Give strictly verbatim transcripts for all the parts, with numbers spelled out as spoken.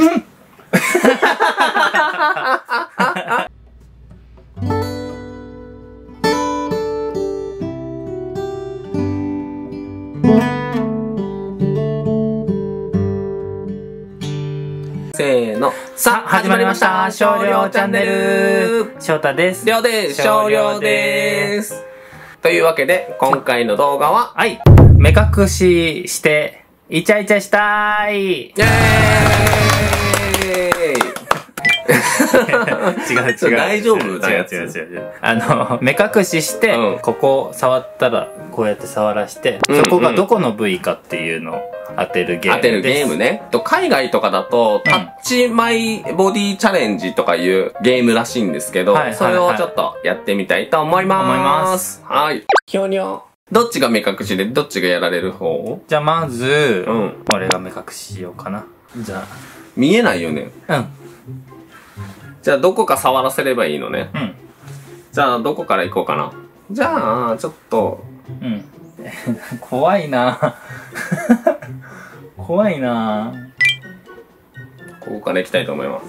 せーの。さあ、始まりました。少量チャンネル。 翔太です。 りょうです。少量です。というわけで、今回の動画は、 はい。目隠しして、イチャイチャしたーい。 イェーイ違う違う。 大丈夫？ 違う違う違う違う。あの、目隠しして、うん、ここ触ったら、こうやって触らして、うんうん、そこがどこの部位かっていうのを当てるゲームです。 当てるゲームね。海外とかだと、タッチマイボディチャレンジとかいうゲームらしいんですけど、はい、それをちょっとやってみたいと思います。思います。はい。ひょにょ。どっちが目隠しで、どっちがやられる方？ じゃあまず、うん、俺が目隠ししようかな。じゃあ。 見えないよね。うん。じゃあどこか触らせればいいのね。うん。じゃあどこから行こうかな。じゃあ、ちょっと。 うん。怖いな怖いなここから行きたいと思います。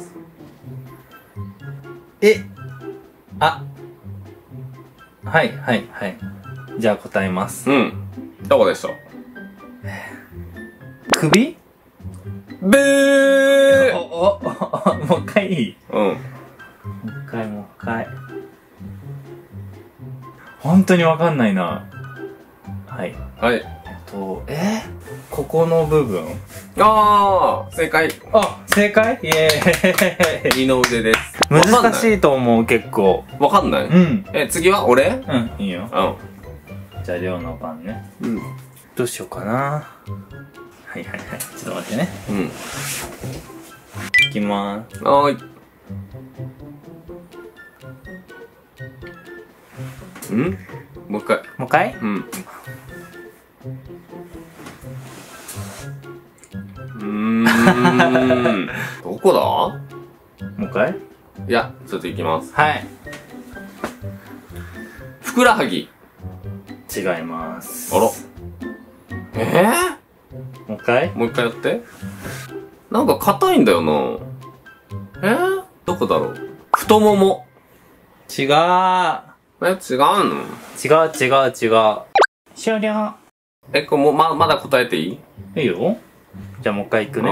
えあはいはいはい。じゃあ答えます。 うん。どこでしょう？ 首？ ブー！ おおおもう一回いい？うん。もう一回もう一回。本当にわかんないな。はい。 はい。 えっと、えー、ここの部分。 ああ、正解。 あ、正解？イエーイ。 二の腕です。 難しいと思う、結構。 わかんない？うん。え、次は俺？ うん、いいよ。うん。じゃあ、りょうの番ね。うん。どうしようかな。はいはいはい。ちょっと待ってね。うん。いきまーす。 はーい。ん？もう一回。 もう一回？ うん。うーん。どこだ？ もう一回？ いや、ちょっといきます。 はい。 ふくらはぎ。 違います。 あら。えー、もう一回？ もう一回やって。なんか硬いんだよな。えー、どこだろう。太もも。 違う。 え、違うの？ 違う違う違う。終了。 え、これもう、ま、まだ答えていい？ いいよ。じゃあもう一回いくね。うん。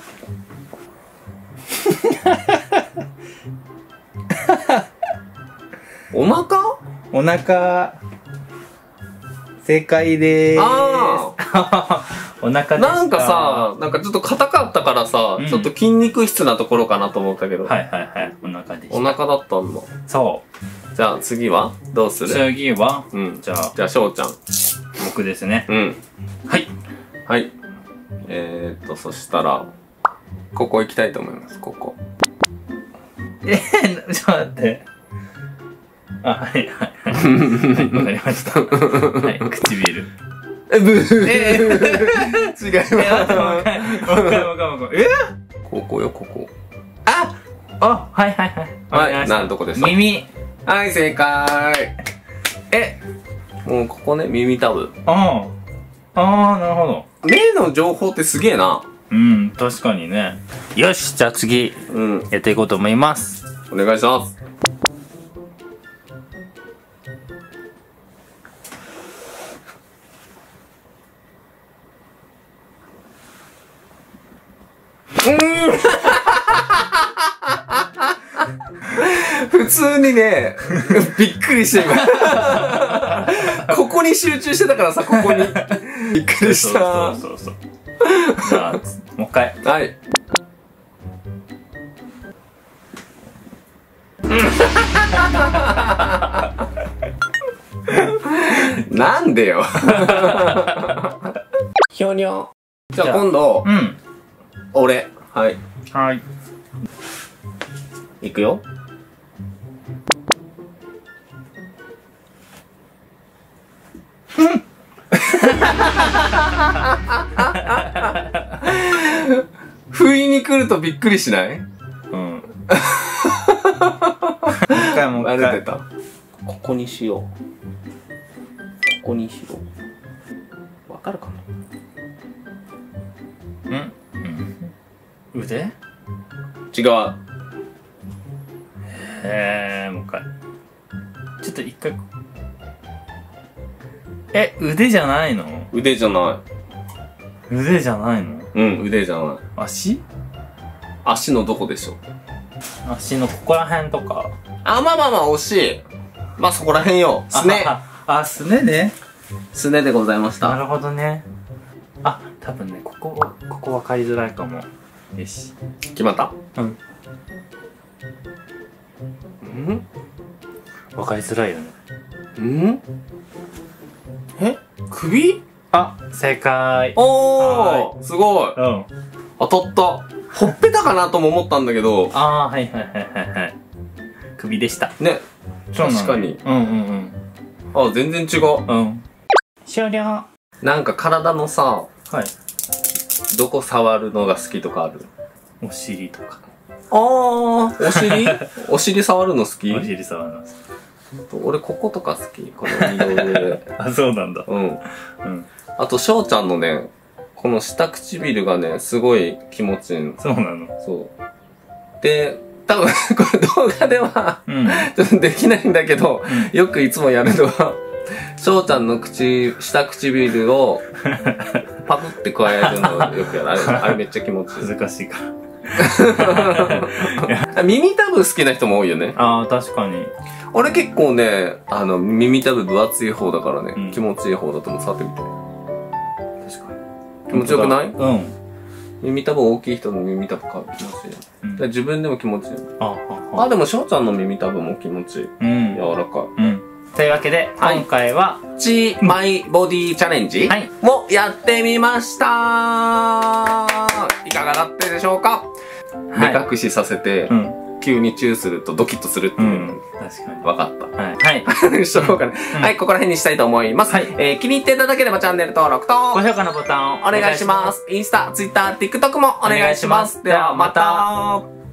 お腹？ お腹。正解でーす。ああ。お腹でした。 なんかさ、なんかちょっと硬かったからさ、うん、ちょっと筋肉質なところかなと思ったけど。 はいはいはい。お腹でした。 お腹だったんだ。 そう。 じゃあ次はどうする？ 次は、 うん。じゃあ、じゃあ、しょうちゃん。 僕ですね。 うん。 はい。 はい。えーっと、そしたら、ここ行きたいと思います、ここ。 えー、ちょっと待って。あ、はいはいはい。はい、わかりました。はい、唇。 え、ブー。えー、違います。 え、待って、もう一回。もう一回、もう一回、もう一回。えここよ、ここ。 ああ、はいはいはい。 はい、なんどこですか？ 耳。 はい、正解。え、もうここね、耳たぶ。 ああ。ああ、なるほど。 目の情報ってすげえな。 うん、確かにね。よし、じゃあ次、うん、やっていこうと思います。 お願いします。うん普通にね、びっくりして今。ここに集中してたからさ、ここに。びっくりした。そうそうそうそう。 じゃあ、もう一回。 はい。なんでよ。ひょにょ。じゃあ今度、うん。俺。はい。 はい。 いくよ。不意に来るとびっくりしない？うん。もう一回もう一回。 慣れてた。ここにしよう。ここにしよう。わかるかな？ うん？うん。腕？ 違う。 えー、もう一回。ちょっと一回。え、腕じゃないの？ 腕じゃな腕じゃないの？ い。うん、腕じゃない。 足？ 足のどこでしょう？ 足のここら辺とか。 あ、まあまあまあ、惜しい。まあそこら辺よ。すね。 あ、すねね。 すねでございました。 なるほどね。あ、多分ね、ここ、ここ分かりづらいかも。よし。 決まった？ うん。 うん分かりづらいよね。 んえ首？ あ、正解。 おー、すごい。 うん。 当たった。ほっぺたかなとも思ったんだけど。 あー、はいはいはいはいはい。首でした。 ね。確かに。 うんうんうん。 あ、全然違う。 うん。終了。 なんか体のさ、 はい。 どこ触るのが好きとかある？ お尻とか。 あー、お尻お尻触るの好き？ お尻触るの好き。 俺こことか好き。この二の上。 あ、そうなんだ。 うん。 うん。 あと、翔ちゃんのね、この下唇がね、すごい気持ちいいの。 そうなの？ そう。で、多分、これ動画では、 うん、 ちょっとできないんだけど、 うん、 よくいつもやるのは、翔ちゃんの口、下唇を、パクって加えるのをよくやる。あれ、あれめっちゃ気持ちいい。 難しいから。 耳たぶ好きな人も多いよね。 ああ、確かに。 俺結構ね、あの、耳たぶ分厚い方だからね、うん、気持ちいい方だと思う。触ってみて。確かに。気持ちよくない？うん。耳たぶ大きい人の耳たぶか気持ちいい。うん、自分でも気持ちいい。ああ、あ、でも翔ちゃんの耳たぶも気持ちいい。うん。柔らかい。うん。 というわけで、今回は、 チーマイボディチャレンジをやってみました。いかがだったでしょうか？目隠しさせて、急にチューするとドキッとするっていう。確かに。わかった。はい。はい。しとこうかね。はい、ここら辺にしたいと思います。はい。えー、気に入っていただければチャンネル登録と、 高評価のボタンをお願いします。インスタ、ツイッター、ティックトックもお願いします。ではまた。